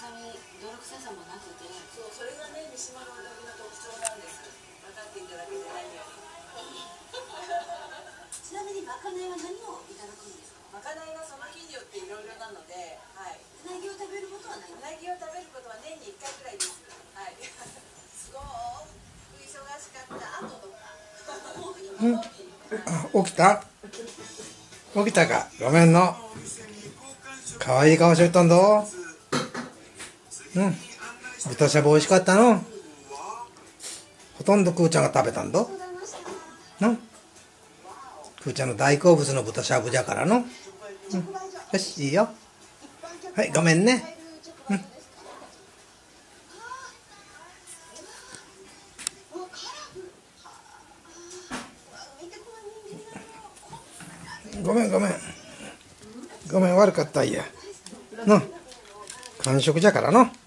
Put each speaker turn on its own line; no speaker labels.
臭み、泥臭さもなくて、
そう、それがね、三島のうなぎの特徴なんです。分かっていただけて何より。
ちなみにまかないは何をいただくんですか？
まかないはその日によっていろいろなので、はい。
うなぎを食べることはない？
うなぎを食べることは年に1回くらいです。はい。すごく忙しかった後とか。
起きた？起きたか？ごめんの。かわいい顔しとったんだ。豚しゃぶ美味しかったの。ほとんどくーちゃんが食べたんだ。くーちゃんの大好物の豚しゃぶじゃからの。よし、いいよ。はい、ごめんね。ごめんごめん。ごめん、悪かったいや。完食じゃからの。